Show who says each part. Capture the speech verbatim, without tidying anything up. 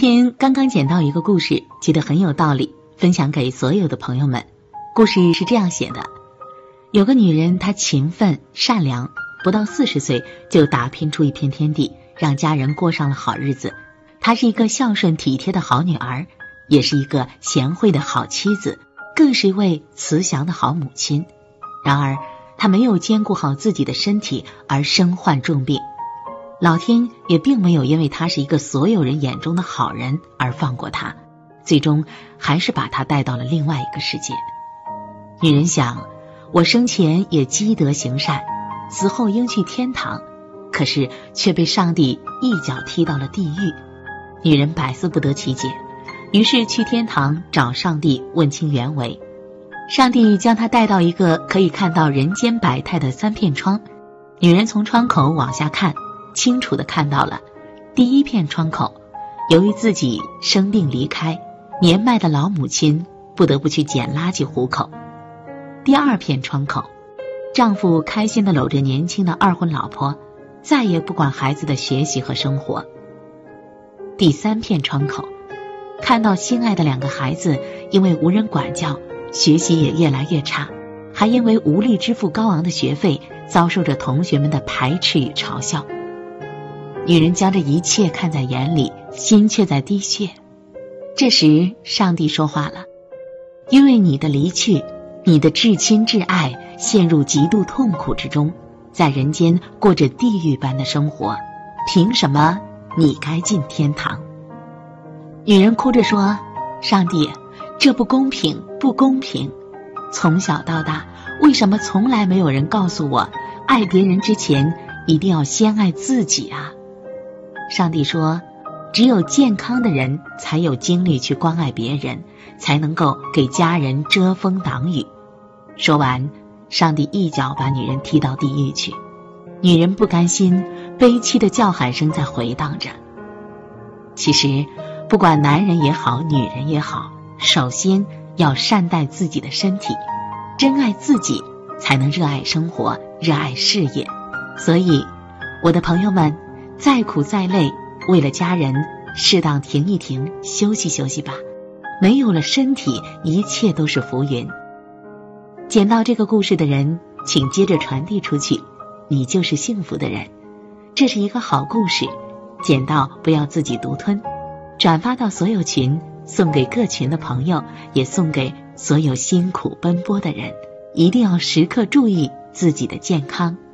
Speaker 1: 天刚刚捡到一个故事，觉得很有道理，分享给所有的朋友们。故事是这样写的：有个女人，她勤奋善良，不到四十岁就打拼出一片天地，让家人过上了好日子。她是一个孝顺体贴的好女儿，也是一个贤惠的好妻子，更是一位慈祥的好母亲。然而她没有兼顾好自己的身体而身患重病，老天也并没有因为她是一个所有人眼中的好人而放过她，最终还是把她带到了另外一个世界。女人想，我生前也积德行善，死后应去天堂，可是却被上帝一脚踢到了地狱。女人百思不得其解，于是去天堂找上帝问清原委。上帝将她带到一个可以看到人间百态的三片窗，女人从窗口往下看，清楚地看到了第一片窗口，由于自己生病离开，年迈的老母亲不得不去捡垃圾糊口。第二片窗口，丈夫开心地搂着年轻的二婚老婆，再也不管孩子的学习和生活。第三片窗口，看到心爱的两个孩子因为无人管教，学习也越来越差，还因为无力支付高昂的学费，遭受着同学们的排斥与嘲笑。女人将这一切看在眼里，心却在滴血。这时上帝说话了：因为你的离去，你的至亲至爱陷入极度痛苦之中，在人间过着地狱般的生活，凭什么你该进天堂？女人哭着说：上帝，这不公平，不公平！从小到大，为什么从来没有人告诉我，爱别人之前一定要先爱自己啊？上帝说，只有健康的人才有精力去关爱别人，才能够给家人遮风挡雨。说完，上帝一脚把女人踢到地狱去。女人不甘心，悲凄的叫喊声在回荡着。其实不管男人也好，女人也好，首先要善待自己的身体，真爱自己，才能热爱生活，热爱事业。所以我的朋友们，再苦再累，为了家人适当停一停，休息休息吧。没有了身体，一切都是浮云。捡到这个故事的人，请接着传递出去，你就是幸福的人。这是一个好故事，捡到不要自己独吞，转发到所有群，送给各群的朋友，也送给所有辛苦奔波的人。一定要时刻注意自己的健康。